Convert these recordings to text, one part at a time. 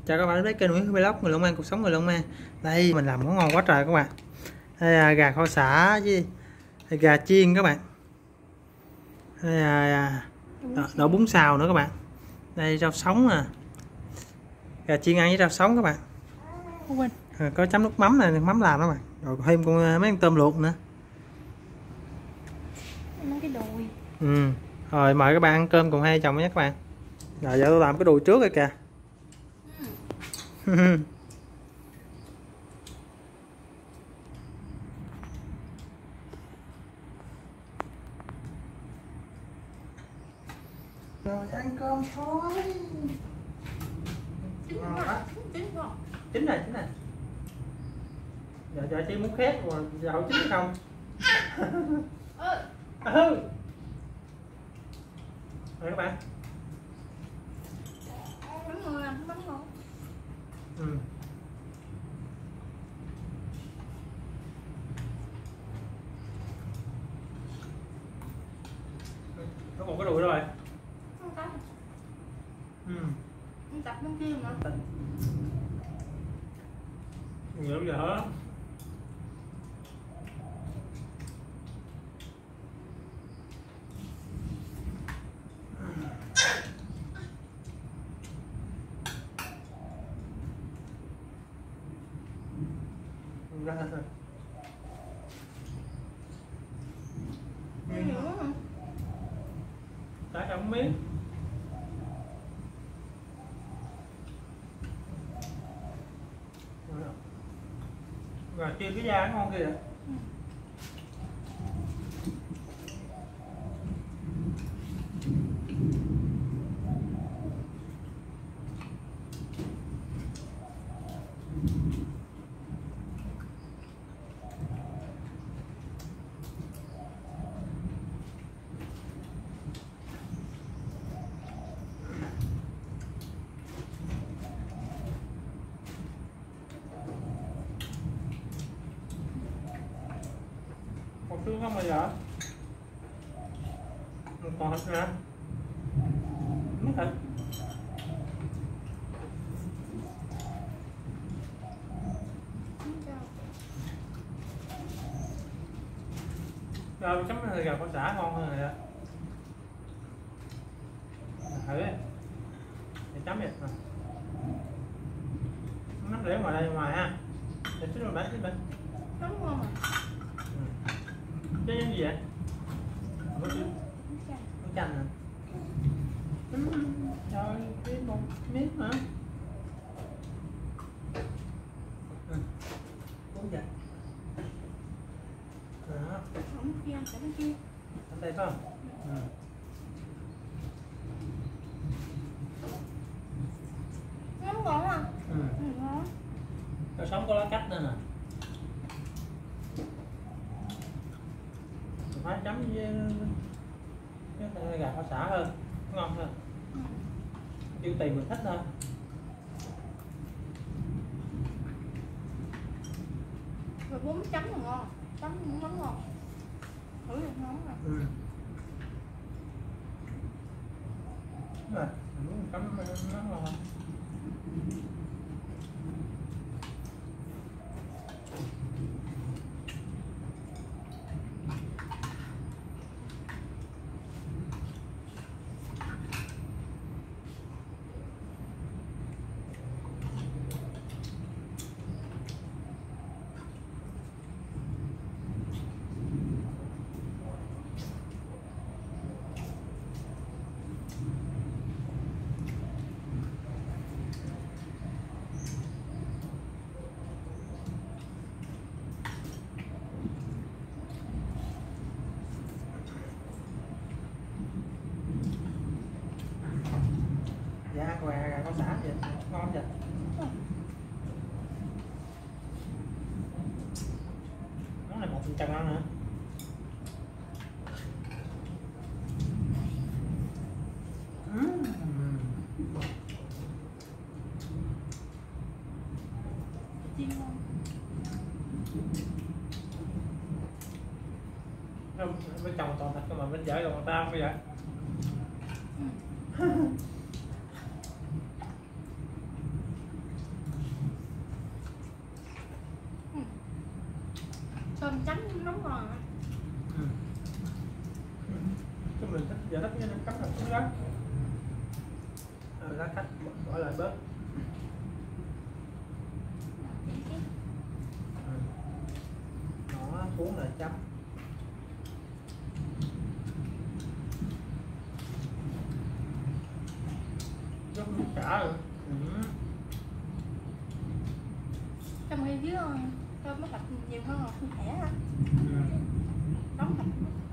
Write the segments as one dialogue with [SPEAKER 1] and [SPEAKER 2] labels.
[SPEAKER 1] Chào các bạn đến kênh Nguyễn Vlog người Long An, cuộc sống người Long An. Đây mình làm món ngon quá trời các bạn. Đây là gà kho xả với gà chiên các bạn. Đây là đậu bún xào nữa các bạn. Đây rau sống nè. Gà chiên ăn với rau sống các bạn. Có chấm nước mắm này, mắm làm đó các bạn. Rồi thêm con mấy con tôm luộc nữa.
[SPEAKER 2] Cái đùi.
[SPEAKER 1] Rồi mời các bạn ăn cơm cùng hai chồng nhé các bạn. Rồi giờ tôi làm cái đùi trước rồi kìa. Rồi ăn cơm thôi. Chín này. Giờ chị muốn khét mà giờ hỏi chín không? Rồi các bạn.
[SPEAKER 2] Bánh ngon.
[SPEAKER 1] Có một cái đùi rồi.
[SPEAKER 2] Không có. Tập bên kia mà.
[SPEAKER 1] Nhiều giờ hết. Ra thôi. Tại không miếng. Rồi chiên cái da ngon kìa. Còn xương không bây giờ? Còn thịt nè. Miếng thịt. Rồi chấm gà kho xả ngon hơn rồi đó. Thử đi. Để chấm vậy. Nắm để ngoài đây ngoài ha. Để xíu rồi bán bên.
[SPEAKER 2] Đúng ngon à.
[SPEAKER 1] Cái gì vậy? Bánh chanh nè. Trời, cái một miếng hả? Cuốn vậy. Đó.
[SPEAKER 2] Không kia, cái bên kia.
[SPEAKER 1] Ở đây phải không?
[SPEAKER 2] Ngon ngon à. Ngon.
[SPEAKER 1] Rau sống có lá cách nữa nè. Phải chấm với cái gà kho xả hơn, ngon hơn. Tiêu tùy mình thích thôi.
[SPEAKER 2] Rồi bún chấm là ngon, chấm mắm ngon. Thử được ngon rồi.
[SPEAKER 1] Rồi, muốn chấm nó ngon. Dạ, gà kho xả vậy, ngon vậy. Nó là một chân ăn nữa.
[SPEAKER 2] Chiên ngon.
[SPEAKER 1] Bên chồng toàn thịt mà bên vợ còn tao bây giờ.
[SPEAKER 2] Cơm chấm nóng ngon à.
[SPEAKER 1] Chúng mình thích giờ thích cái nem cắm là cũng đó. Lá cách bỏ lại bớt. Nó cuốn lại chấm. Rất cả rồi.
[SPEAKER 2] Trong khi dưới cơm nó thịt nhiều hơn là không khỏe ha. Nóng thịt.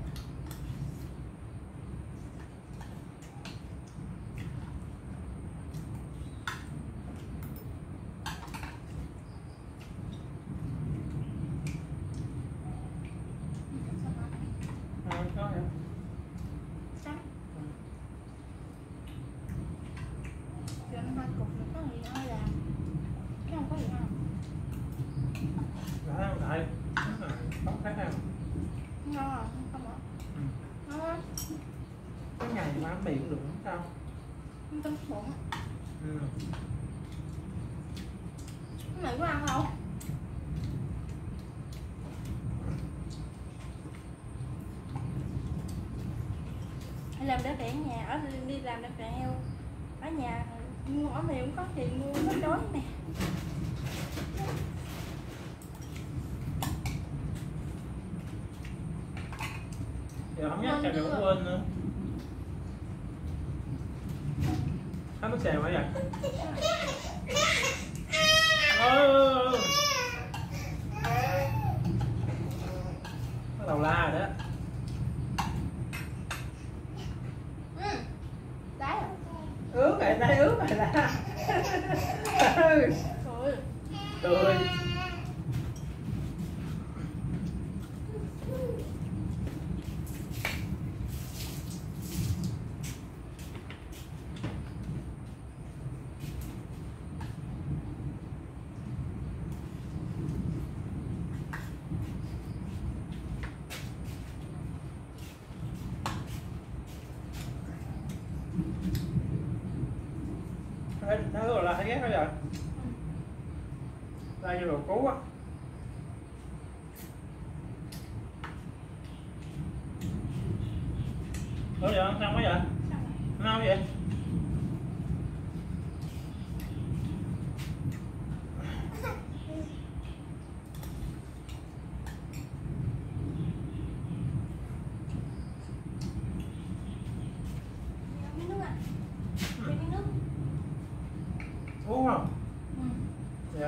[SPEAKER 2] Cục được có gì ai làm, cái không có gì không.
[SPEAKER 1] Đã không tại không thấy nào
[SPEAKER 2] Ngon à, không bỏ. Ngon.
[SPEAKER 1] Cái ngày mà ăn mì cũng được không sao?
[SPEAKER 2] Không tâm bụng. Cái này có ăn không? Hay làm để vẹn nhà, ở đi làm để vẹn ở nhà mua ở này cũng có tiền mua nó đói nè.
[SPEAKER 1] Giờ không nhắc chả được quên nữa. Hắn nó xèo hả vậy? Bắt đầu la rồi đó.
[SPEAKER 2] Đáy rồi.
[SPEAKER 1] Ướt rồi, tay ướt rồi la. Cười. Thấy rồi là thấy ghét đó rồi. Đây như đồ cú á. Ủa vậy ăn xong quá vậy? Sao vậy? Uống không? Dạ.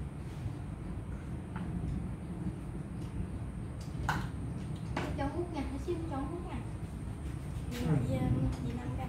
[SPEAKER 2] Cho hút nha, hãy xin cho hút nha. Gì năm đây?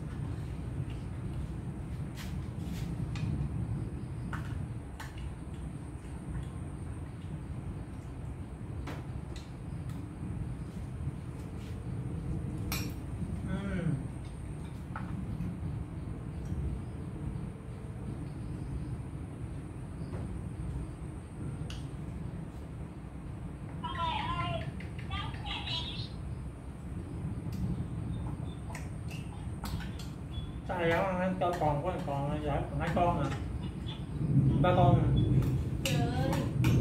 [SPEAKER 1] Sao vậy ăn cho còn có còn giải còn 2 con à? 3 con à?
[SPEAKER 2] Trời ơi.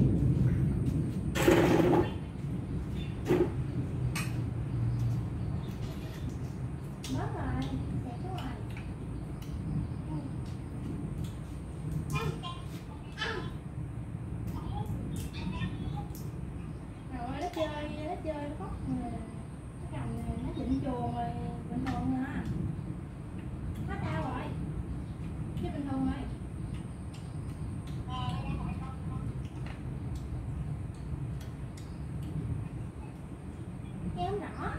[SPEAKER 2] Bớt rồi, đẹp quá rồi. Rồi nó chơi nó khóc rồi. Cái cằm này nó chỉnh chuồng rồi bình thường hả? Hết đau rồi. Chứ bình thường rồi. Kéo rõ.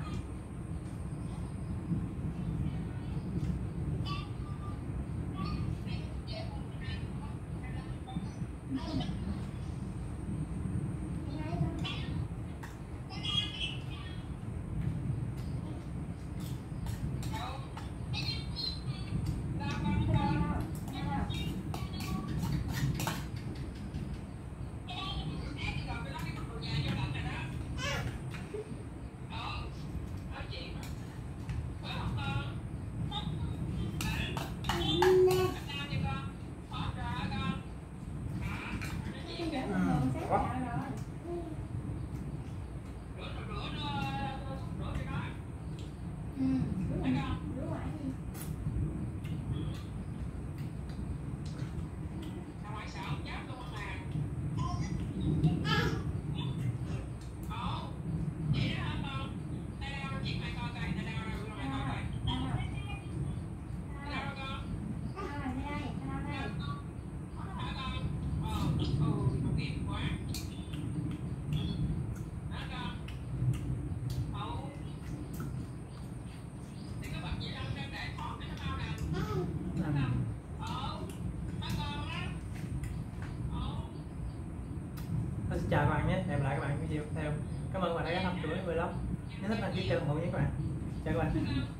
[SPEAKER 1] xin chào các bạn nhé, hẹn gặp lại các bạn video tiếp theo. Cảm ơn các bạn đã ghé thăm chuỗi vlog. Nếu thích đăng ký kênh ủng hộ nhé các bạn. Chào các bạn.